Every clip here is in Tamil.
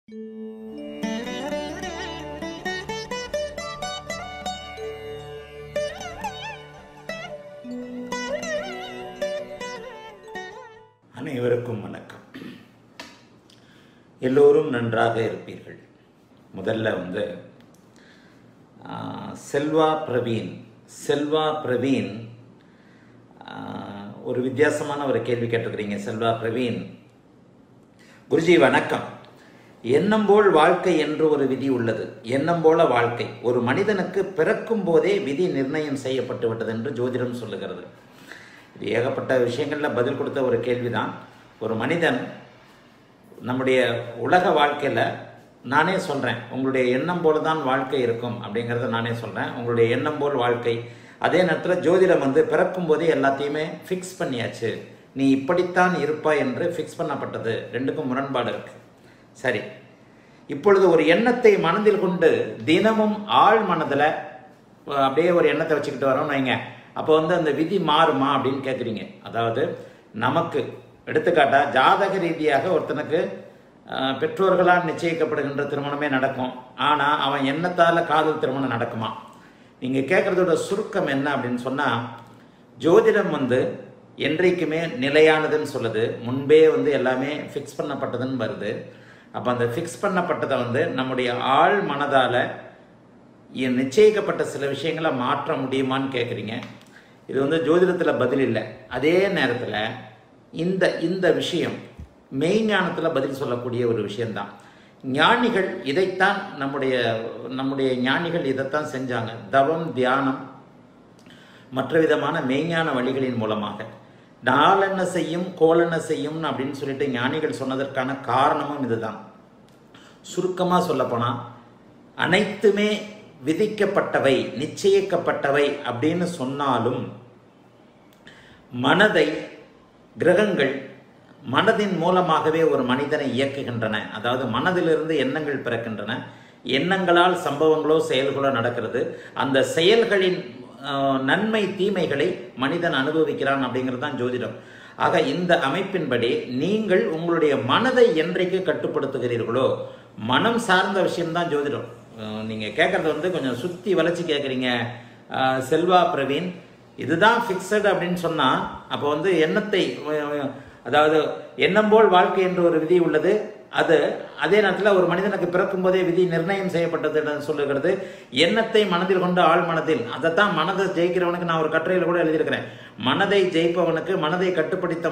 அனைவருக்கும் வணக்கம். எல்லோரும் நன்றாக இருப்பீர்கள். முதல்ல செல்வா பிரவீன் ஒரு வித்தியாசமான ஒரு கேள்வி கேட்டிருக்கிறீங்க. செல்வா பிரவீன், குருஜி வணக்கம். எண்ணம் போல் வாழ்க்கை என்று ஒரு விதி உள்ளது. எண்ணம் போல வாழ்க்கை. ஒரு மனிதனுக்கு பிறக்கும் போதே விதி நிர்ணயம் செய்யப்பட்டு விட்டது என்று ஜோதிடம் சொல்லுகிறது. இது ஏகப்பட்ட விஷயங்களில் பதில் கொடுத்த ஒரு கேள்விதான். ஒரு மனிதன் நம்முடைய உலக வாழ்க்கையில் நானே சொல்கிறேன், உங்களுடைய எண்ணம் போல தான் வாழ்க்கை இருக்கும் அப்படிங்கிறத நானே சொல்கிறேன். உங்களுடைய எண்ணம் போல் வாழ்க்கை. அதே நேரத்தில் ஜோதிடம் பிறக்கும் போதே எல்லாத்தையுமே ஃபிக்ஸ் பண்ணியாச்சு. நீ இப்படித்தான் இருப்பாய் என்று ஃபிக்ஸ் பண்ணப்பட்டது. ரெண்டுக்கும் முரண்பாடு இருக்குது. சரி, இப்பொழுது ஒரு எண்ணத்தை மனதில் கொண்டு தினமும் ஆழ் மனதில் அப்படியே ஒரு எண்ணத்தை வச்சுக்கிட்டு வரோம்னு வைங்க. அப்போ அந்த விதி மாறுமா அப்படின்னு கேட்குறீங்க. அதாவது நமக்கு எடுத்துக்காட்டா ஜாதக ரீதியாக ஒருத்தனுக்கு பெற்றோர்களால் நிச்சயிக்கப்படுகின்ற திருமணமே நடக்கும். ஆனால் அவன் எண்ணத்தால் காதல் திருமணம் நடக்குமா? நீங்கள் கேட்குறதோட சுருக்கம் என்ன அப்படின்னு சொன்னால், ஜோதிடம் என்றைக்குமே நிலையானதுன்னு சொல்லுது. முன்பே எல்லாமே ஃபிக்ஸ் பண்ணப்பட்டதுன்னு வருது. அப்போ அந்த ஃபிக்ஸ் பண்ணப்பட்டதை நம்முடைய ஆழ் மனதால் நிச்சயிக்கப்பட்ட சில விஷயங்களை மாற்ற முடியுமான்னு கேட்குறீங்க. இது ஜோதிடத்தில் பதில் இல்லை. அதே நேரத்தில் இந்த விஷயம் மெய்ஞானத்தில் பதில் சொல்லக்கூடிய ஒரு விஷயந்தான். ஞானிகள் இதைத்தான் நம்முடைய ஞானிகள் இதைத்தான் செஞ்சாங்க. தவம், தியானம், மற்ற விதமான மெய்ஞான வழிகளின் மூலமாக. நாளென்ன செய்யும் கோலென்ன செய்யும் அப்படின்னு சொல்லிட்டு ஞானிகள் சொன்னதற்கான காரணமும் இதுதான். சுருக்கமாக சொல்லப்போனால் அனைத்துமே விதிக்கப்பட்டவை, நிச்சயிக்கப்பட்டவை அப்படின்னு சொன்னாலும் மனதை கிரகங்கள் மனதின் மூலமாகவே ஒரு மனிதனை இயக்குகின்றன. அதாவது மனதிலிருந்து எண்ணங்கள் பிறக்கின்றன. எண்ணங்களால் சம்பவங்களோ செயல்களோ நடக்கிறது. அந்த செயல்களின் நன்மை தீமைகளை மனிதன் அனுபவிக்கிறான் அப்படிங்கிறது தான் ஜோதிடம். ஆக இந்த அமைப்பின்படி நீங்கள் உங்களுடைய மனதை என்றைக்கு கட்டுப்படுத்துகிறீர்களோ, மனம் சார்ந்த விஷயம்தான் ஜோதிடம். நீங்கள் கேட்குறது கொஞ்சம் சுற்றி வளைச்சி கேட்குறீங்க. செல்வா பிரவீன், இதுதான் ஃபிக்ஸட் அப்படின்னு சொன்னால் அப்போ எண்ணத்தை, அதாவது எண்ணம் போல் வாழ்க்கை என்று ஒரு விதி உள்ளது. அது அதே நேரத்தில் ஒரு மனிதனுக்கு பிறக்கும் போதே விதி நிர்ணயம் செய்யப்பட்டது என்று சொல்லுகிறது. எண்ணத்தை மனதில் கொண்டு ஆழ் மனதில், அதைத்தான் மனதை ஜெயிக்கிறவனுக்கு நான் ஒரு கட்டுரையில் கூட எழுதியிருக்கிறேன். மனதை ஜெயிப்பவனுக்கு, மனதை கட்டுப்படுத்த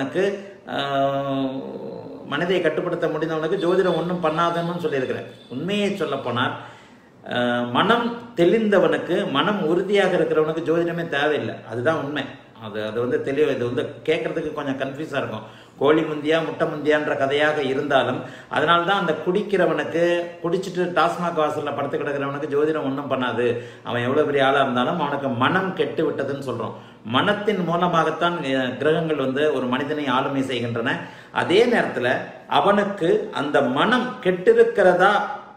முடிந்தவனுக்கு ஜோதிடம் ஒன்றும் பண்ணாதுன்னு சொல்லியிருக்கிறேன். உண்மையை சொல்ல போனால் மனம் தெளிந்தவனுக்கு, மனம் உறுதியாக இருக்கிறவனுக்கு ஜோதிடமே தேவையில்லை. அதுதான் உண்மை. அது தெளிவு. இது கேட்கறதுக்கு கொஞ்சம் கன்ஃபியூஸாக இருக்கும். கோழி முந்தியா முட்டை முந்தியான்ற கதையாக இருந்தாலும் அதனால்தான் அந்த குடிக்கிறவனுக்கு, குடிச்சிட்டு டாஸ்மாக் வாசலில் படுத்து கிடக்கிறவனுக்கு ஜோதிடம் ஒன்றும் பண்ணாது. அவன் எவ்வளோ பெரிய ஆளாக இருந்தாலும் அவனுக்கு மனம் கெட்டு விட்டதுன்னு சொல்கிறோம். மனத்தின் மூலமாகத்தான் கிரகங்கள் ஒரு மனிதனை ஆளுமை செய்கின்றன. அதே நேரத்தில் அவனுக்கு அந்த மனம் கெட்டிருக்கிறதா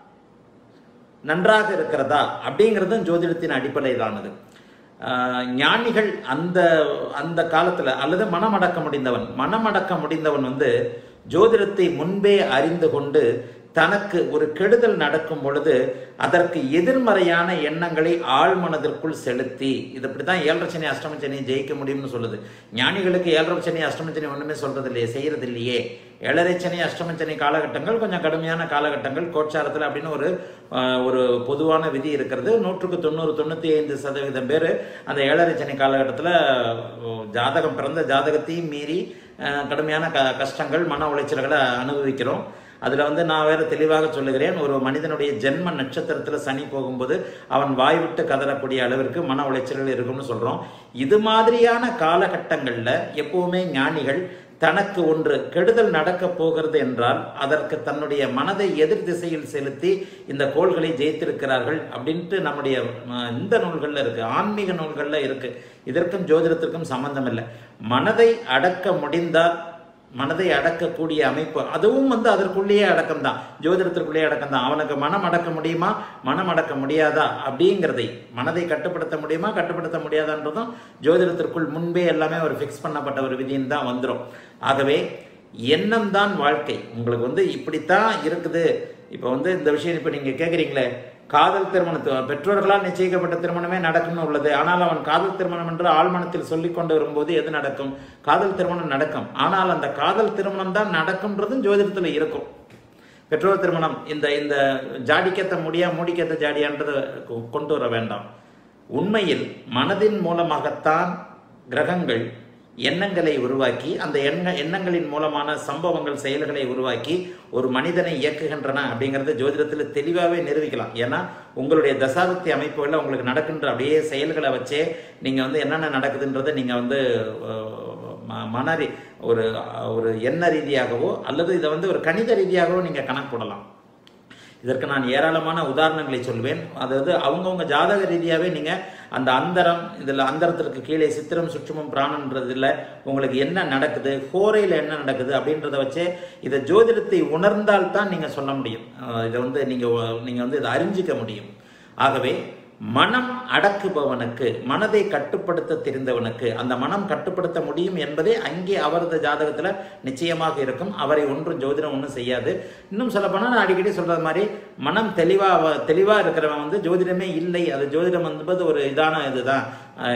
நன்றாக இருக்கிறதா அப்படிங்கிறதும் ஜோதிடத்தின் அடிப்படையிலானது. ஞானிகள் அந்த காலத்தில், அல்லது மனமடக்க முடிந்தவன் ஜோதிடத்தை முன்பே அறிந்து கொண்டு தனக்கு ஒரு கெடுதல் நடக்கும் பொழுது அதற்கு எதிர்மறையான எண்ணங்களை ஆழ்மனதிற்குள் செலுத்தி, இது இப்படிதான் 7.5 சனி அஷ்டம சனியை ஜெயிக்க முடியும்னு சொல்லுது. ஞானிகளுக்கு 7.5 சனி அஷ்டம சனி ஒன்றுமே சொல்றது இல்லையே, செய்யறது இல்லையே. 7.5 சனி அஷ்டம சனி காலகட்டங்கள் கொஞ்சம் கடுமையான காலகட்டங்கள் கோச்சாரத்தில் அப்படின்னு ஒரு பொதுவான விதி இருக்கிறது. 100க்கு 95% பேர் அந்த 7.5 சனி காலகட்டத்தில் பிறந்த ஜாதகத்தையும் மீறி கடுமையான கஷ்டங்கள், மன உளைச்சல்களை அனுபவிக்கிறோம். அதில் நான் வேறு தெளிவாக சொல்லுகிறேன், ஒரு மனிதனுடைய ஜென்ம நட்சத்திரத்தில் சனி போகும்போது அவன் வாய்விட்டு கதறக்கூடிய அளவிற்கு மன உளைச்சல்கள் இருக்கும்னு சொல்கிறோம். இது மாதிரியான காலகட்டங்களில் எப்போவுமே ஞானிகள் தனக்கு ஒன்று கெடுதல் நடக்க போகிறது என்றால் அதற்கு தன்னுடைய மனதை எதிர் திசையில் செலுத்தி இந்த கோள்களை ஜெயித்திருக்கிறார்கள் அப்படின்ட்டு நம்முடைய இந்த நூல்களில் இருக்குது, ஆன்மீக நூல்களில் இருக்குது. இதற்கும் ஜோதிடத்திற்கும் சம்பந்தம் இல்லை. மனதை அடக்க முடிந்தால், மனதை அடக்கக்கூடிய அமைப்பு அதுவும் அதற்குள்ளேயே அடக்கம்தான், ஜோதிடத்திற்குள்ளேயே அடக்கம்தான். அவனுக்கு மனம் அடக்க முடியுமா, மனம் அடக்க முடியாதா அப்படிங்கிறதை, மனதை கட்டுப்படுத்த முடியுமா கட்டுப்படுத்த முடியாதான்றதும் ஜோதிடத்திற்குள் முன்பே எல்லாமே ஒரு ஃபிக்ஸ் பண்ணப்பட்ட ஒரு விதின்னு தான் வந்துடும். ஆகவே எண்ணம் தான் வாழ்க்கை. உங்களுக்கு வந்து இப்படித்தான் இருக்குது. இப்போ வந்து இந்த விஷயம் இப்போ நீங்கள் கேட்குறீங்களே, காதல் திருமணத்தை பெற்றோர்களால் நிச்சயிக்கப்பட்ட திருமணமே நடக்கும்னு உள்ளது. ஆனால் அவன் காதல் திருமணம் என்று ஆழ்மனத்தில் சொல்லிக் கொண்டு வரும்போது எது நடக்கும்? காதல் திருமணம் நடக்கும். ஆனால் அந்த காதல் திருமணம் தான் நடக்கும்ன்றதும் ஜோதிடத்தில் இருக்கும். பெற்றோர் திருமணம் இந்த இந்த ஜாடிக்கத்த முடியா மூடிக்கத்த ஜாடியான்றதை கொண்டு வர வேண்டாம். உண்மையில் மனதின் மூலமாகத்தான் கிரகங்கள் எண்ணங்களை உருவாக்கி, அந்த எண்ணங்களின் மூலமான சம்பவங்கள் செயல்களை உருவாக்கி ஒரு மனிதனை இயக்குகின்றன அப்படிங்கிறது ஜோதிடத்தில் தெளிவாகவே நிரூபிக்கலாம். ஏன்னா உங்களுடைய தசாபக்தி அமைப்புகளில் உங்களுக்கு நடக்கின்ற அப்படியே செயல்களை வச்சே நீங்கள் வந்து என்னென்ன நடக்குதுன்றதை நீங்கள் வந்து ஒரு எண்ண ரீதியாகவோ அல்லது இதை வந்து ஒரு கணித ரீதியாகவோ நீங்கள் கணக்கு போடலாம். இதற்கு நான் ஏராளமான உதாரணங்களை சொல்வேன். அதாவது அவங்கவுங்க ஜாதக ரீதியாகவே நீங்கள் அந்த அந்தரம், இதில் அந்தரத்திற்கு கீழே சித்திரம் சுற்றுமம் பிராணன்றதில் உங்களுக்கு என்ன நடக்குது, ஹோரையில் என்ன நடக்குது அப்படின்றத வச்சே இதை ஜோதிடத்தை உணர்ந்தால்தான் நீங்கள் சொல்ல முடியும். இதை வந்து நீங்கள் வந்து இதை அறிஞ்சிக்க முடியும். ஆகவே மனம் அடக்குபவனுக்கு, மனதை கட்டுப்படுத்த தெரிந்தவனுக்கு அந்த மனம் கட்டுப்படுத்த முடியும் என்பதே அங்கே அவரது ஜாதகத்தில் நிச்சயமாக இருக்கும். அவரை ஒன்றும் ஜோதிடம் ஒன்றும் செய்யாது. இன்னும் சொல்லப்போனால் நான் அடிக்கடி சொல்கிறது மாதிரி மனம் தெளிவாக இருக்கிறவன் வந்து ஜோதிடமே இல்லை. அது ஜோதிடம் என்பது ஒரு இதுதான்.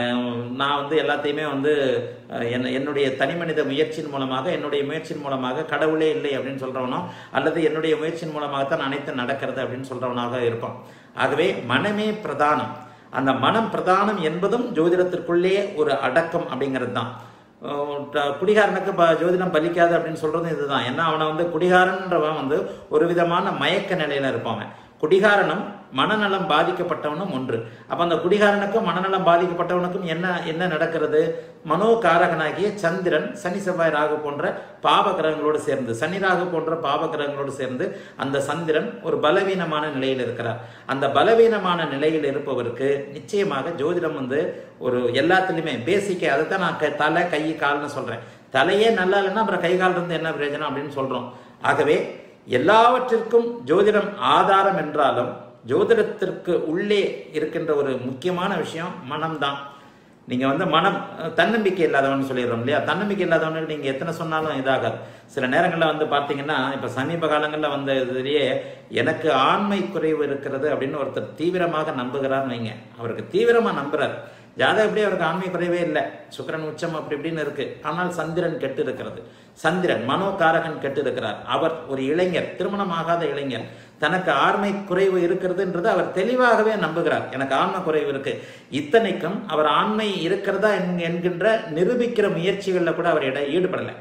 நான் வந்து எல்லாத்தையுமே வந்து என்னுடைய தனி மனித முயற்சியின் மூலமாக, என்னுடைய முயற்சியின் மூலமாக கடவுளே இல்லை அப்படின்னு சொல்கிறவனோ, அல்லது என்னுடைய முயற்சியின் மூலமாகத்தான் அனைத்து நடக்கிறது அப்படின்னு சொல்கிறவனாக இருப்பான். ஆகவே மனமே பிரதானம். அந்த மனம் பிரதானம் என்பதும் ஜோதிடத்திற்குள்ளே ஒரு அடக்கம் அப்படிங்கிறது தான். குடிகாரனுக்கு ஜோதிடம் பலிக்காது அப்படின்னு சொல்றதும் இதுதான். ஏன்னா அவனை வந்து குடிகாரன்றவன் வந்து ஒரு விதமான மயக்க நிலையில இருப்பான். குடிகாரனும் மனநலம் பாதிக்கப்பட்டவனும் ஒன்று. அப்போ அந்த குடிகாரனுக்கும் மனநலம் பாதிக்கப்பட்டவனுக்கும் என்ன நடக்கிறது? மனோகாரகனாகிய சந்திரன் சனி செவ்வாய் ராகு போன்ற பாவ கிரகங்களோடு சேர்ந்து, சனி ராகு போன்ற பாவ கிரகங்களோடு சேர்ந்து அந்த சந்திரன் ஒரு பலவீனமான நிலையில் இருக்கிறார். அந்த பலவீனமான நிலையில் இருப்பவருக்கு நிச்சயமாக ஜோதிடம் வந்து ஒரு எல்லாத்துலேயுமே பேசிக்க, அதை தான் நான் தலை கை கால்னு சொல்கிறேன். தலையே நல்லா இல்லைன்னா அப்புறம் கை கால் இருந்து என்ன பிரயோஜனம் அப்படின்னு சொல்கிறோம். ஆகவே எல்லாவற்றிற்கும் ஜோதிடம் ஆதாரம் என்றாலும் ஜோதிடத்திற்கு உள்ளே இருக்கின்ற ஒரு முக்கியமான விஷயம் மனம்தான். நீங்கள் வந்து மனம் தன்னம்பிக்கை இல்லாதவன் சொல்லிடுறோம் இல்லையா? தன்னம்பிக்கை இல்லாதவனுக்கு நீங்கள் எத்தனை சொன்னாலும் இதாகாது. சில நேரங்களில் வந்து பார்த்தீங்கன்னா, இப்போ சமீப காலங்களில் வந்த இதுலேயே எனக்கு ஆண்மை குறைவு இருக்கிறது அப்படின்னு ஒருத்தர் தீவிரமாக நம்புகிறார்னு வைங்க. அவருக்கு தீவிரமாக நம்புகிறார். ஜாதகம் எப்படி அவருக்கு ஆண்மை குறைவே இல்லை, சுக்கிரன் உச்சம் அப்படி இப்படின்னு இருக்கு. ஆனால் சந்திரன் கெட்டு இருக்கிறது. சந்திரன் மனோகாரகன் கெட்டு இருக்கிறார். அவர் ஒரு இளைஞர், திருமணமாகாத இளைஞர், தனக்கு ஆண்மை குறைவு இருக்கிறதுன்றது அவர் தெளிவாகவே நம்புகிறார். எனக்கு ஆண்மை குறைவு இருக்கு. இத்தனைக்கும் அவர் ஆண்மை இருக்கிறதா என்கின்ற நிரூபிக்கிற முயற்சிகளில் கூட அவர் ஈடுபடலை.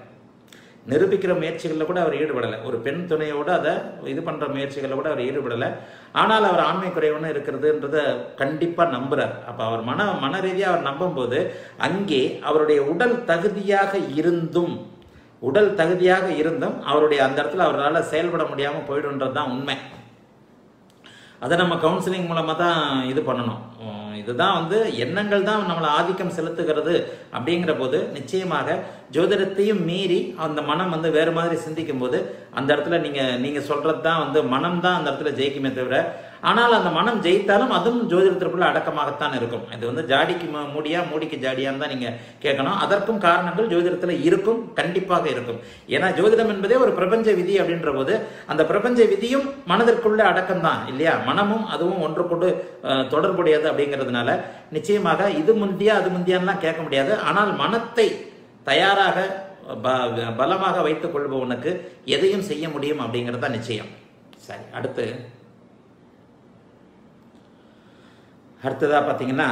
ஒரு பெண் துணையோடு அதை இது பண்ணுற முயற்சிகளில் கூட அவர் ஈடுபடலை. ஆனால் அவர் ஆண்மை குறைவுன்னு இருக்கிறதுன்றதை கண்டிப்பாக நம்புகிறார். அப்போ அவர் மன ரீதியாக அவர் நம்பும்போது அங்கே அவருடைய உடல் தகுதியாக இருந்தும் அவருடைய அந்த இடத்துல அவரால் செயல்பட முடியாமல் போயிடுன்றது தான் உண்மை. அதை நம்ம கவுன்சிலிங் மூலமாக தான் இது பண்ணணும். இதுதான் வந்து எண்ணங்கள் தான் நம்மளை ஆதிக்கம் செலுத்துகிறது. அப்படிங்கிற போது நிச்சயமாக ஜோதிடத்தையும் மீறி அந்த மனம் வந்து வேறு மாதிரி சிந்திக்கும் போது அந்த இடத்துல நீங்கள் சொல்கிறது தான் வந்து மனம் தான் அந்த இடத்துல ஜெயிக்குமே தவிர, ஆனால் அந்த மனம் ஜெயித்தாலும் அதுவும் ஜோதிடத்திற்குள்ள அடக்கமாகத்தான் இருக்கும். இது வந்து ஜாடிக்கு மூடிக்கு ஜாடியான்னு தான் நீங்கள் கேட்கணும். அதற்கும் காரணங்கள் ஜோதிடத்தில் இருக்கும், கண்டிப்பாக இருக்கும். ஏன்னா ஜோதிடம் என்பதே ஒரு பிரபஞ்ச விதி அப்படின்ற போது அந்த பிரபஞ்ச விதியும் மனதிற்குள்ள அடக்கம் தான் இல்லையா? மனமும் அதுவும் ஒன்றுக்கொண்டு தொடர்புடையது. அப்படிங்கிறதுனால நிச்சயமாக இது முந்தியா அது முந்தியான்லாம் கேட்க முடியாது. ஆனால் மனத்தை தயாராக பலமாக வைத்துக் கொள்பவனுக்கு எதையும் செய்ய முடியும் அப்படிங்கிறது தான் நிச்சயம். சரி, அடுத்ததா பார்த்தீங்கன்னா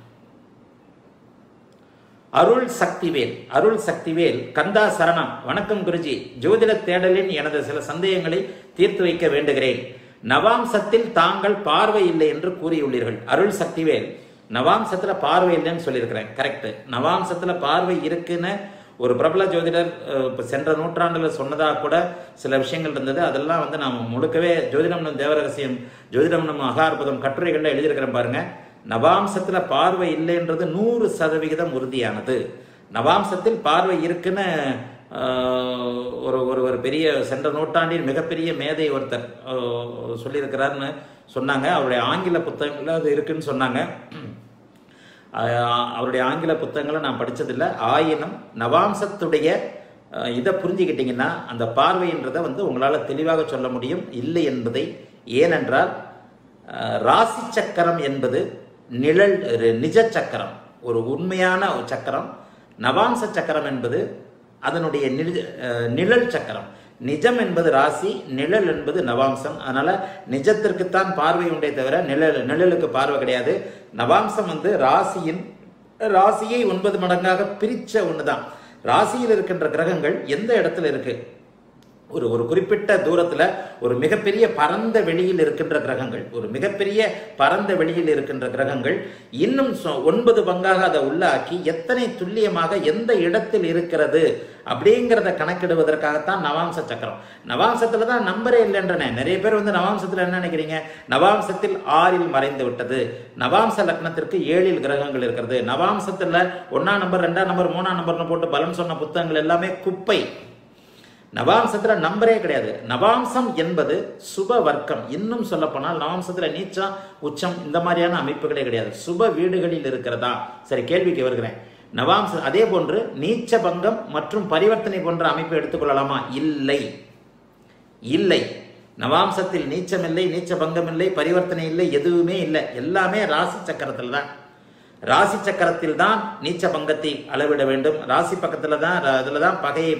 அருள் சக்திவேல் கந்தா சரணம். வணக்கம் குருஜி, ஜோதிட தேடலின் எனது சில சந்தேகங்களை தீர்த்து வைக்க வேண்டுகிறேன். நவாம்சத்தில் தாங்கள் பார்வை இல்லை என்று கூறியுள்ளீர்கள். அருள் சக்திவேல், நவாம்சத்துல பார்வை இல்லைன்னு சொல்லியிருக்கிறேன். கரெக்ட். நவாம்சத்துல பார்வை இருக்குன்னு ஒரு பிரபல ஜோதிடர் சென்ற நூற்றாண்டில் சொன்னதாக கூட சில விஷயங்கள் இருந்தது. அதெல்லாம் வந்து நாம் முழுக்கவே ஜோதிடம் தேவரகசியம், ஜோதிடம் அகார்புதம் கட்டுரைகளில் எழுதியிருக்கிறேன் பாருங்க. நவாம்சத்தில் பார்வை இல்லைன்றது 100% உறுதியானது. நவாம்சத்தில் பார்வை இருக்குன்னு ஒரு பெரிய சென்ற நூற்றாண்டின் மிகப்பெரிய மேதை ஒருத்தர் சொல்லியிருக்கிறாருன்னு சொன்னாங்க. அவருடைய ஆங்கில புத்தகங்கள் அது இருக்குன்னு சொன்னாங்க. அவருடைய ஆங்கில புத்தகங்களை நான் படித்ததில்லை. ஆயினும் நவாம்சத்துடைய இதை புரிஞ்சுக்கிட்டீங்கன்னா அந்த பார்வைன்றதை வந்து உங்களால் தெளிவாக சொல்ல முடியும். இல்லை என்பதை ஏனென்றால் ராசி சக்கரம் என்பது நிஜ சக்கரம், ஒரு உண்மையான சக்கரம். நவாம்ச சக்கரம் என்பது அதனுடைய நிழல் சக்கரம். நிஜம் என்பது ராசி, நிழல் என்பது நவாம்சம். அதனால நிஜத்திற்குத்தான் பார்வை உண்டே தவிர நிழலுக்கு பார்வை கிடையாது. நவாம்சம் வந்து ராசியை 9 மடங்காக பிரிச்ச ஒண்ணுதான். ராசியில் இருக்கின்ற கிரகங்கள் எந்த இடத்துல இருக்கு, ஒரு குறிப்பிட்ட தூரத்துல ஒரு மிகப்பெரிய பரந்த வெளியில் இருக்கின்ற கிரகங்கள், ஒரு மிகப்பெரிய பரந்த வெளியில் இருக்கின்ற கிரகங்கள் இன்னும் 9 பங்காக அதை உள்ளாக்கி எத்தனை துல்லியமாக எந்த இடத்தில் இருக்கிறது அப்படிங்கிறத கணக்கிடுவதற்காகத்தான் நவாம்ச சக்கரம். நவாம்சத்துல தான் நம்பரே இல்லைன்றனே. நிறைய பேர் வந்து நவாம்சத்துல என்ன நினைக்கிறீங்க, நவாம்சத்தில் 6 மறைந்து விட்டது, நவாம்ச லக்னத்திற்கு 7 கிரகங்கள் இருக்கிறது, நவாம்சத்துல 1ஆம் நம்பர் 2ஆம் நம்பர் 3ஆம் நம்பர்னு போட்டு பலன் சொன்ன புத்தகங்கள் எல்லாமே குப்பை. நவாம்சத்துல நம்பரே கிடையாது. நவாம்சம் என்பது சுப வர்க்கம். இன்னும் சொல்ல போனால் நவாம்சத்துல நீச்சம் உச்சம் இந்த மாதிரியான அமைப்புகளே கிடையாது. சுப வீடுகளில் இருக்கிறதா? சரி, கேள்விக்கு வருகிறேன். நவாம்சம் அதே போன்று நீச்ச பங்கம் மற்றும் பரிவர்த்தனை போன்ற அமைப்பை எடுத்துக்கொள்ளலாமா? இல்லை, இல்லை. நவாம்சத்தில் நீச்சம் இல்லை, நீச்ச பங்கம் இல்லை, பரிவர்த்தனை இல்லை, எதுவுமே இல்லை. எல்லாமே ராசி சக்கரத்தில் தான். ராசி சக்கரத்தில் தான் நீச்ச பங்கத்தை அளவிட வேண்டும். ராசி பக்கத்துல தான் அதுல தான் பகையை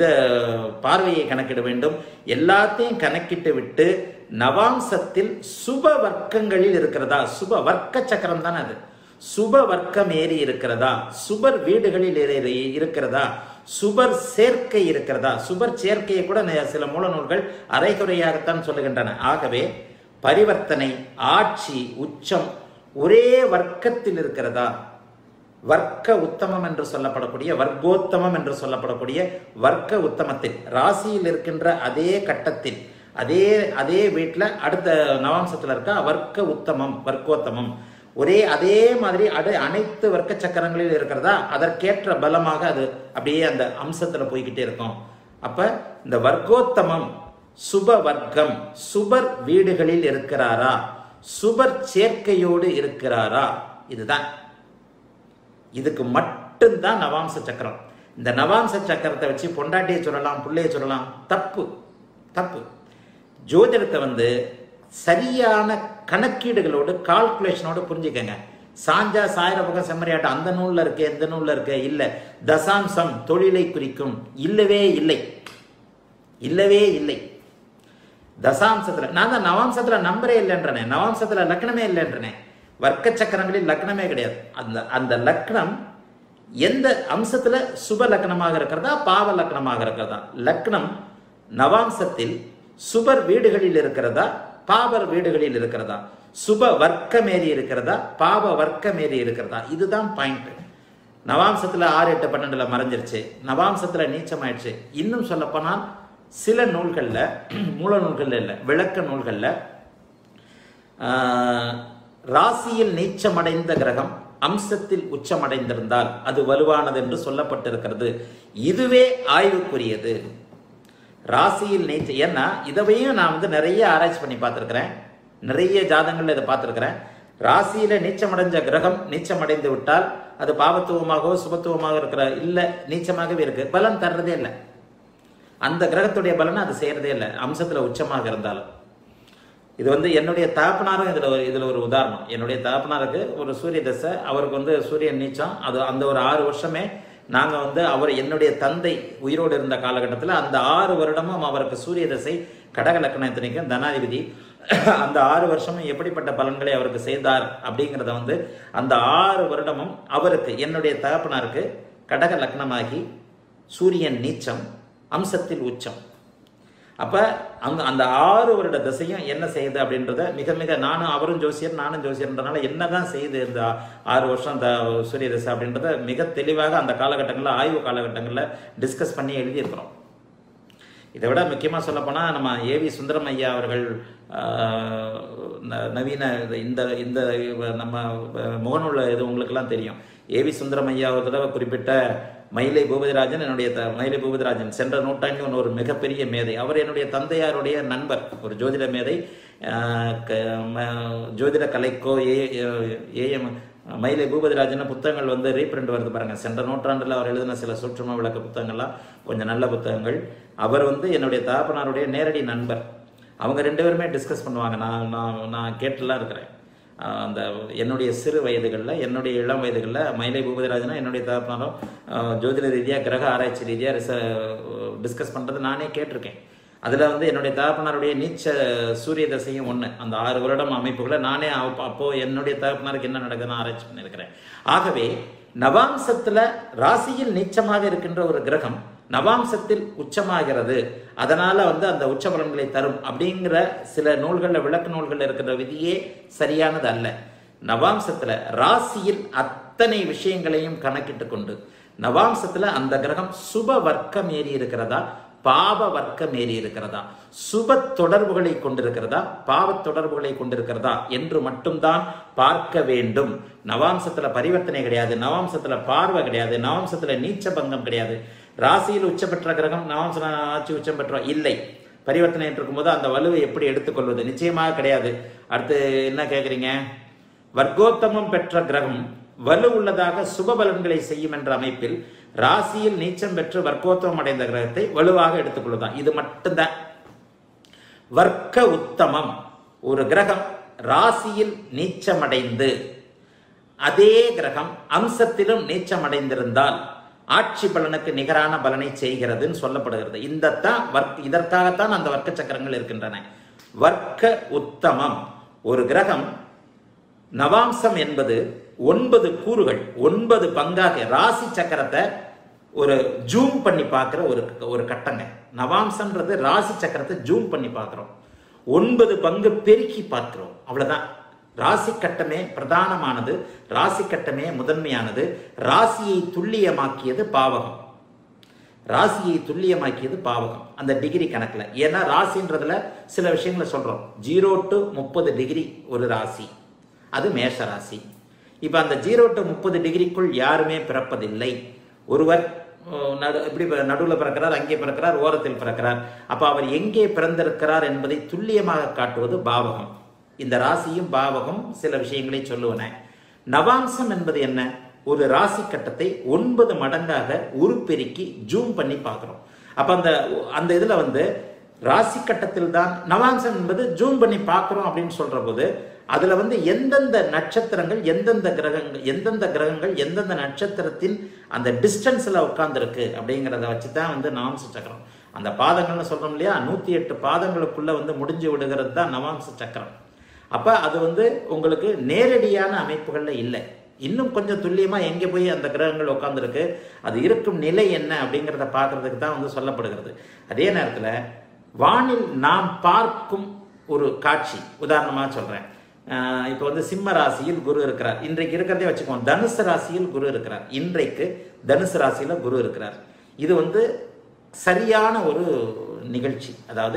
பார்வையை கணக்கிட வேண்டும். எல்லாத்தையும் கணக்கிட்டு விட்டு நவாம்சத்தில் சுப வர்க்கங்களில் இருக்கிறதா, சுப வர்க்க சக்கரம் தான் அது, சுப வர்க்கம் ஏறி இருக்கிறதா, சுபர் வீடுகளில் இருக்கிறதா, சுபர் சேர்க்கை இருக்கிறதா. சுபர் சேர்க்கையை கூட சில மூல நூல்கள் அரைகுறையாகத்தான் சொல்லுகின்றன. ஆகவே பரிவர்த்தனை, ஆட்சி, உச்சம் ஒரே வர்க்கத்தில் இருக்கிறதா, வர்க்க உத்தமம் என்று சொல்லப்படக்கூடிய, வர்க்கோத்தமம் என்று சொல்லப்படக்கூடிய வர்க்க உத்தமத்தில் ராசியில் இருக்கின்ற அதே கட்டத்தில் அதே வீட்டில் அடுத்த நவாம்சத்தில் இருக்க வர்க்க உத்தமம், வர்க்கோத்தமம் ஒரே அதே மாதிரி அனைத்து வர்க்க சக்கரங்களில் இருக்கிறதா, அதற்கேற்ற பலமாக அது அப்படியே அந்த அம்சத்துல போய்கிட்டே இருக்கும். அப்ப இந்த வர்க்கோத்தமம் சுப வர்க்கம் சுபர் வீடுகளில் இருக்கிறாரா, சுபர் சேர்க்கையோடு இருக்கிறாரா, இதுதான். இதுக்கு மட்டும்தான் நவாம்ச சக்கரம். இந்த நவாம்ச சக்கரத்தை வச்சு பொண்டாட்டியை சொல்லலாம், பிள்ளையை சொல்லலாம், தப்பு தப்பு. ஜோதிடத்தை வந்து சரியான கணக்கீடுகளோடு கால்குலேஷனோடு புரிஞ்சுக்கங்க. சாஞ்சா சாயிர பக்கம் செம்மறியாட்டம் அந்த நூல்ல இருக்கு, எந்த நூல்ல இருக்கு இல்ல. தசாம்சம் தொழிலை குறிக்கும், இல்லவே இல்லை, இல்லவே இல்லை. தசாம்சத்துல நான் தான் நவாம்சத்துல நம்பரே இல்லைன்றனே, நவாம்சத்துல லக்னமே இல்லைன்றனே. வர்க்க சக்கரங்களில் லக்னமே கிடையாது. அந்த லக்னம் எந்த அம்சத்துல சுப லக்னமாக இருக்கிறதா, பாவ லக்னமாக இருக்கிறதா. லக்னம் நவாம்சத்தில் சுபர் வீடுகளில் இருக்கிறதா, பாபர் வீடுகளில் இருக்கிறதா, சுப வர்க்கமேறி இருக்கிறதா, பாவ வர்க்கமேறி இருக்கிறதா, இதுதான் பாயிண்ட். நவாம்சத்துல 6, 8, 12 மறைஞ்சிருச்சு, நவாம்சத்துல நீச்சமாயிடுச்சு. இன்னும் சொல்ல போனால் சில நூல்கள்ல, மூல நூல்கள்ல இல்ல, விளக்க நூல்கள்ல ராசியில் நீச்சமடைந்த கிரகம் அம்சத்தில் உச்சமடைந்திருந்தால் அது வலுவானது என்று சொல்லப்பட்டிருக்கிறது. இதுவே ஆய்வுக்குரியது. ராசியில் நீச்சம், ஏன்னா இதவையும் நான் வந்து நிறைய ஆராய்ச்சி பண்ணி பார்த்துருக்கிறேன், நிறைய ஜாதகங்கள்ல இதை பார்த்துருக்கிறேன். ராசியில நீச்சமடைஞ்ச கிரகம் நீச்சமடைந்து விட்டால் அது பாவத்துவமாகவோ சுபத்துவமாக இருக்கிற இல்ல, நீச்சமாகவே இருக்கு, பலன் தர்றதே இல்லை. அந்த கிரகத்துடைய பலனை அது செய்யறதே இல்லை, அம்சத்துல உச்சமாக இருந்தாலும். இது வந்து என்னுடைய தகப்பனாரும் இதுல ஒரு உதாரணம். என்னுடைய தகப்பனாருக்கு ஒரு சூரிய தசை, அவருக்கு வந்து சூரியன் நீச்சம். அது அந்த ஒரு 6 வருஷமே நாங்க வந்து அவர் என்னுடைய தந்தை உயிரோடு இருந்த காலகட்டத்தில் அந்த 6 வருடமும் அவருக்கு சூரிய தசை, கடக லக்னத்தினைக்கும் தனாதிபதி. அந்த 6 வருஷமும் எப்படிப்பட்ட பலன்களை அவருக்கு செய்தார் அப்படிங்கிறத வந்து அந்த 6 வருடமும் அவருக்கு, என்னுடைய தகப்பனாருக்கு கடக லக்னமாகி சூரியன் நீச்சம், அம்சத்தில் உச்சம். அப்ப அந்த 6 வருட திசையும் என்ன செய்யுது அப்படின்றத மிக மிக நானும் அவரும் ஜோசியர் நானும் ஜோசியர்ன்றனால என்னதான் செய்யுது இந்த 6 வருஷம் அந்த சூரிய திசை அப்படின்றத மிக தெளிவாக அந்த காலகட்டங்களில், ஆய்வு காலகட்டங்களில் டிஸ்கஸ் பண்ணி எழுதியிருக்கிறோம். இதை விட முக்கியமாக சொல்லப்போனால் நம்ம ஏவி சுந்தரம் ஐயா அவர்கள் நவீன இந்த இந்த நம்ம முகநூல் இது உங்களுக்கெல்லாம் தெரியும். ஏவி சுந்தரம் ஐயா ஒரு தடவை குறிப்பிட்ட மயிலை பூபதிராஜன், என்னுடைய மயிலை பூபதிராஜன் சென்ற நூற்றாண்டில் ஒரு மிகப்பெரிய மேதை. அவர் என்னுடைய தந்தையாருடைய நண்பர், ஒரு ஜோதிட மேதை. ஜோதிட கலைக்கோ மயிலை பூபதிராஜன் புத்தகங்கள் வந்து ரீப்ரிண்ட் வருது பாருங்கள். சென்ற நூற்றாண்டில் அவர் எழுதின சில சூட்சும விளக்க புத்தகங்கள்லாம் கொஞ்சம் நல்ல புத்தகங்கள். அவர் வந்து என்னுடைய தகப்பனாருடைய நேரடி நண்பர். அவங்க 2 பேருமே டிஸ்கஸ் பண்ணுவாங்க. நான் கேட்டுலாம் இருக்கிறேன். அந்த என்னுடைய சிறு வயதுகளில், என்னுடைய இளம் வயதுகளில் மயிலை பூபதிராஜனா என்னுடைய தகப்பனாரும் ஜோதிட ரீதியாக கிரக ஆராய்ச்சி ரீதியாக டிஸ்கஸ் பண்ணுறது நானே கேட்டிருக்கேன். அதில் வந்து என்னுடைய தகப்பனாருடைய நீச்ச சூரிய தசையும் ஒன்று. அந்த 6 வருடம் அமைப்புகளை நானே அப்போது என்னுடைய தகப்பனாருக்கு என்ன நடக்குதுன்னு ஆராய்ச்சி பண்ணியிருக்கிறேன். ஆகவே நவாம்சத்தில் ராசியில் நீச்சமாக இருக்கின்ற ஒரு கிரகம் நவாம்சத்தில் உச்சமாகிறது, அதனால் வந்து அந்த உச்ச பலன்களை தரும் அப்படிங்கிற சில நூல்களில், விளக்க நூல்களில் இருக்கிற விதியே சரியானது அல்ல. நவாம்சத்தில் ராசியில் அத்தனை விஷயங்களையும் கணக்கிட்டு கொண்டு நவாம்சத்தில் அந்த கிரகம் சுப வர்க்கம் ஏறி இருக்கிறதா, பாவ வர்க்கம் ஏறி இருக்கிறதா, சுப தொடர்புகளை கொண்டிருக்கிறதா, பாவ தொடர்புகளை கொண்டிருக்கிறதா என்று மட்டும்தான் பார்க்க வேண்டும். நவாம்சத்துல பரிவர்த்தனை கிடையாது, நவாம்சத்துல பார்வை கிடையாது, நவாம்சத்துல நீச்ச பங்கம் கிடையாது. ராசியில் உச்ச பெற்ற கிரகம் நவாம்ச ஆட்சி உச்சம் பெற்ற இல்லை. பரிவர்த்தனை இருக்கும்போது அந்த வலுவை எப்படி எடுத்துக்கொள்வது? நிச்சயமாக கிடையாது. அடுத்து என்ன கேட்குறீங்க? வர்க்கோத்தமம் பெற்ற கிரகம் வலு உள்ளதாக சுப பலன்களை செய்யும் என்ற அமைப்பில் ராசியில் நீச்சம் பெற்று வர்க்கோத்தமம் அடைந்த கிரகத்தை வலுவாக எடுத்துக்கொள்வதுதான். இது மட்டும்தான். வர்க்க உத்தமம் ஒரு கிரகம் ராசியில் நீச்சமடைந்து அதே கிரகம் அம்சத்திலும் நீச்சமடைந்திருந்தால் ஆட்சி பலனுக்கு நிகரான பலனை செய்கிறதுன்னு சொல்லப்படுகிறது. இதற்காகத்தான் அந்த வர்க்க சக்கரங்கள் இருக்கின்றன. வர்க்க உத்தமம் ஒரு கிரகம் நவாம்சம் என்பது 9 கூறுகள், 9 பங்காக ராசி சக்கரத்தை ஒரு ஜூம் பண்ணி பார்க்குற ஒரு கட்டங்க. நவாம்சம்ன்றது ராசி சக்கரத்தை ஜூம் பண்ணி பார்க்குறோம், 9 பங்கு பெருக்கி பார்க்கிறோம், அவ்வளவுதான். ராசி கட்டமே பிரதானமானது, ராசி கட்டமே முதன்மையானது. ராசியை துல்லியமாக்கியது பாவகம், ராசியை துல்லியமாக்கியது பாவகம் அந்த டிகிரி கணக்கில். ஏன்னா ராசின்றதுல சில விஷயங்களை சொல்றோம். 0 to 30 டிகிரி ஒரு ராசி, அது மேஷ ராசி. இப்போ அந்த 0 to 30 டிகிரிக்குள் யாருமே பிறப்பதில்லை. ஒருவர் இப்படி நடுவில் பிறக்கிறார், அங்கே பிறக்கிறார், ஓரத்தில் பிறக்கிறார். அப்போ அவர் எங்கே பிறந்திருக்கிறார் என்பதை துல்லியமாக காட்டுவது பாவகம். இந்த ராசியும் பாவகம் சில விஷயங்களை சொல்லுவன. நவாம்சம் என்பது என்ன? ஒரு ராசி கட்டத்தை 9 மடங்காக உருப்பெருக்கி ஜூம் பண்ணி பார்க்குறோம். அப்போ அந்த இதில் வந்து ராசி கட்டத்தில் தான் நவாம்சம் என்பது ஜூம் பண்ணி பார்க்குறோம் அப்படின்னு சொல்ற போது அதில் வந்து எந்தெந்த நட்சத்திரங்கள், எந்தெந்த கிரகங்கள் எந்தெந்த நட்சத்திரத்தின் அந்த டிஸ்டன்ஸில் உட்கார்ந்துருக்கு அப்படிங்கிறத வச்சு தான் வந்து நவாம்ச சக்கரம். அந்த பாதங்கள்னு சொல்கிறோம் இல்லையா, 108 பாதங்களுக்குள்ளே வந்து முடிஞ்சு விடுகிறது தான் நவாம்ச சக்கரம். அப்போ அது வந்து உங்களுக்கு நேரடியான அமைப்புகளில் இல்லை. இன்னும் கொஞ்சம் துல்லியமாக எங்கே போய் அந்த கிரகங்கள் உட்காந்துருக்கு, அது இருக்கும் நிலை என்ன அப்படிங்கிறத பார்க்கறதுக்கு தான் வந்து சொல்லப்படுகிறது. அதே நேரத்தில் வானில் நாம் பார்க்கும் ஒரு காட்சி, உதாரணமாக சொல்கிறேன். இப்போ வந்து சிம்ம ராசியில் குரு இருக்கிறார், இன்றைக்கு இருக்கிறதே வச்சுக்கோங்க. தனுசு ராசியில் குரு இருக்கிறார், இன்றைக்கு தனுசு ராசியில் குரு இருக்கிறார். இது வந்து சரியான ஒரு நிகழ்ச்சி. அதாவது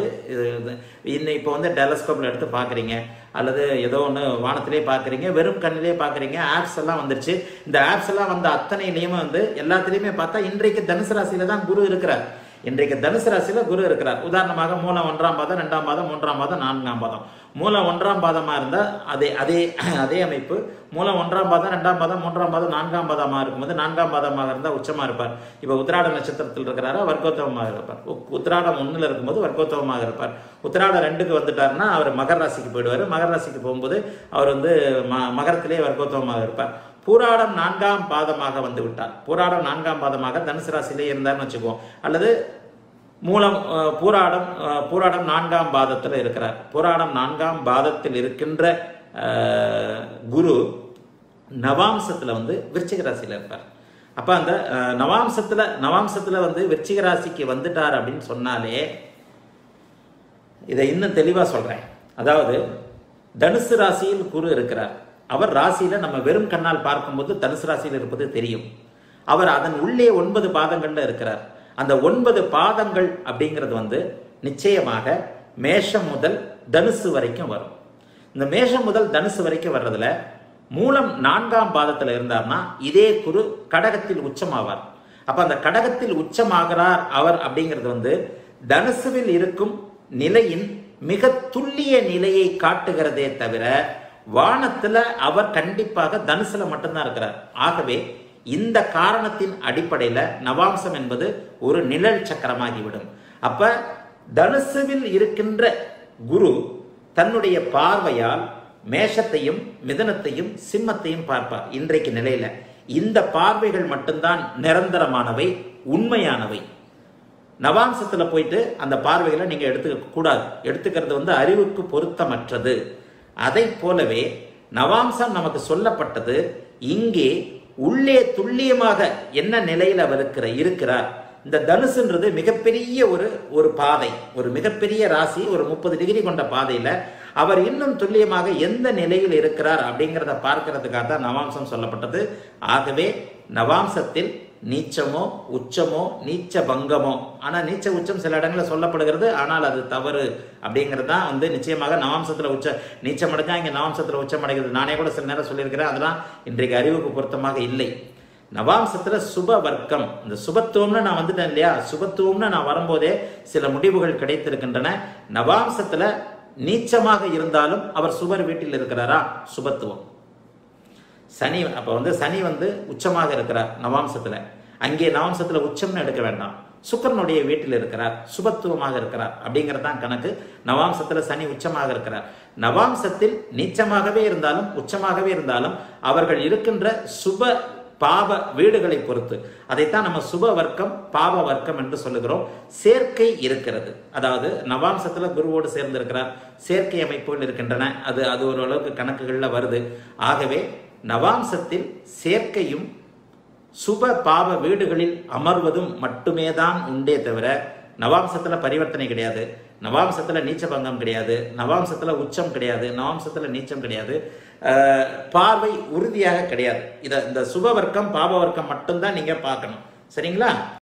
இப்போ வந்து டெலஸ்கோப்பில் எடுத்து பார்க்குறீங்க, அல்லது ஏதோ ஒன்று வானத்திலே பார்க்குறீங்க, வெறும் கண்ணிலே பார்க்குறீங்க. ஆப்ஸ் எல்லாம் வந்துருச்சு. இந்த ஆப்ஸ் எல்லாம் வந்த அத்தனையிலையுமே வந்து எல்லாத்துலேயுமே பார்த்தா இன்றைக்கு தனுசு ராசியில் தான் குரு இருக்கிறார். இன்றைக்கு தனுசு ராசியில் குரு இருக்கிறார். உதாரணமாக மூலம் 1ஆம் பாதம், 2ஆம் பாதம், 3ஆம் பாதம், 4ஆம் பாதம். மூலம் 1ஆம் பாதமாக இருந்தால் அதே அமைப்பு. மூலம் 1ஆம் பாதம், 2ஆம் பாதம், 3ஆம் பாதம், 4ஆம் பாதமாக இருக்கும்போது 4ஆம் பாதமாக இருந்தால் உச்சமாக இருப்பார். இப்போ உத்திராட நட்சத்திரத்தில் இருக்கிறாரா, வர்க்கோத்தமமாக இருப்பார். உத்திராடம் 1ல் இருக்கும்போது வர்க்கோத்தமமாக இருப்பார். உத்திராடம் 2க்கு வந்துட்டார்னா அவர் மகர ராசிக்கு போயிடுவார். மகர ராசிக்கு போகும்போது அவர் வந்து மகரத்திலே வர்க்கோத்தமமாக இருப்பார். பூராடம் 4ஆம் பாதமாக வந்து விட்டார். பூராடம் 4ஆம் பாதமாக தனுசு ராசியிலே இருந்தார்னு வச்சுக்குவோம். அல்லது மூலம் பூராடம் 4ஆம் பாதத்தில் இருக்கிறார். பூராடம் 4ஆம் பாதத்தில் இருக்கின்ற குரு நவாம்சத்தில் வந்து விருச்சிக ராசியில் இருப்பார். அப்போ அந்த நவாம்சத்தில் வந்து விருச்சிக ராசிக்கு வந்துட்டார் அப்படின்னு சொன்னாலே இதை இன்னும் தெளிவாக சொல்கிறேன். அதாவது தனுசு ராசியில் குரு இருக்கிறார். அவர் ராசியில் நம்ம வெறும் கண்ணால் பார்க்கும்போது தனுசு ராசியில் இருப்பது தெரியும். அவர் அதன் உள்ளே 9 பாதங்கள்ல இருக்கிறார். அந்த 9 பாதங்கள் அப்படிங்கிறது வந்து நிச்சயமாக மேஷம் முதல் தனுசு வரைக்கும் வரும். இந்த மேஷம் முதல் தனுசு வரைக்கும் வர்றதுல மூலம் 4ஆம் பாதத்தில் இருந்தார்னா இதே குரு கடகத்தில் உச்சமாவார். அப்ப அந்த கடகத்தில் உச்சமாகிறார் அவர் அப்படிங்கிறது வந்து தனுசுவில் இருக்கும் நிலையின் மிக துல்லிய நிலையை காட்டுகிறதே தவிர வானத்துல அவர் கண்டிப்பாக தனுசுல மட்டும்தான் இருக்கிறார். ஆகவே இந்த காரணத்தின் அடிப்படையில நவாம்சம் என்பது ஒரு நிழல் சக்கரமாகிவிடும். அப்ப தனுசுவில் இருக்கின்ற குரு தன்னுடைய பார்வையால் மேஷத்தையும் மிதனத்தையும் சிம்மத்தையும் பார்ப்பார். இன்றைக்கு நிலையில இந்த பார்வைகள் மட்டும்தான் நிரந்தரமானவை, உண்மையானவை. நவாம்சத்துல போயிட்டு அந்த பார்வைகளை நீங்க எடுத்துக்க கூடாது. எடுத்துக்கிறது அறிவுக்கு பொருத்தமற்றது. அதை போலவே நவாம்சம் நமக்கு சொல்லப்பட்டது இங்கே உள்ளே துல்லியமாக என்ன நிலையில் அவர் இருக்கிறார். இந்த தனுசுன்றது மிகப்பெரிய ஒரு பாதை, ஒரு மிகப்பெரிய ராசி, ஒரு 30 டிகிரி கொண்ட பாதையில அவர் இன்னும் துல்லியமாக எந்த நிலையில் இருக்கிறார் அப்படிங்கிறத பார்க்கறதுக்காக தான் நவாம்சம் சொல்லப்பட்டது. ஆகவே நவாம்சத்தில் நீச்சமோ உச்சமோ நீச்ச பங்கமோ, ஆனால் நீச்ச உச்சம் சில இடங்களில் சொல்லப்படுகிறது, ஆனால் அது தவறு அப்படிங்கிறது தான் நிச்சயமாக நவாம்சத்தில் நீச்சம் அடைஞ்சா இங்கே நவாம்சத்தில் உச்சம் அடைகிறது. நானே கூட சில நேரம் சொல்லியிருக்கிறேன், அதெல்லாம் இன்றைக்கு அறிவுக்கு பொருத்தமாக இல்லை. நவாம்சத்துல சுப வர்க்கம், இந்த சுபத்துவம்னு நான் வந்துட்டேன் இல்லையா, சுபத்துவம்னு நான் வரும்போதே சில முடிவுகள் கிடைத்திருக்கின்றன. நவாம்சத்துல நீச்சமாக இருந்தாலும் அவர் சுபர் வீட்டில் இருக்கிறாரா, சுபத்துவம். சனி அப்ப சனி உச்சமாக இருக்கிறார் நவாம்சத்துல, அங்கே நவாம்சத்துல உச்சம்னு எடுக்க வேண்டாம், சுக்கிரனுடைய வீட்டில் இருக்கிறார், சுபத்துவமாக இருக்கிறார் அப்படிங்கறதான் கணக்கு. நவாம்சத்துல சனி உச்சமாக இருக்கிறார். நவாம்சத்தில் நீச்சமாகவே இருந்தாலும் உச்சமாகவே இருந்தாலும் அவர்கள் இருக்கின்ற சுப பாவ வீடுகளை பொறுத்து, அதைத்தான் நம்ம சுப வர்க்கம் பாவ வர்க்கம் என்று சொல்லுகிறோம். சேர்க்கை இருக்கிறது, அதாவது நவாம்சத்துல குருவோடு சேர்ந்திருக்கிறார், சேர்க்கை அமைப்புகள் இருக்கின்றன, அது ஓரளவுக்கு கணக்குகள்ல வருது. ஆகவே நவாம்சத்தில் சேர்க்கையும் சுப பாவ வீடுகளில் அமர்வதும் மட்டுமே தான் உண்டே தவிர நவாம்சத்துல பரிவர்த்தனை கிடையாது, நவாம்சத்துல நீச்ச பங்கம் கிடையாது, நவாம்சத்துல உச்சம் கிடையாது, நவாம்சத்துல நீச்சம் கிடையாது, பார்வை உறுதியாக கிடையாது. இந்த சுப வர்க்கம் பாப வர்க்கம் மட்டும்தான் நீங்க பார்க்கணும். சரிங்களா?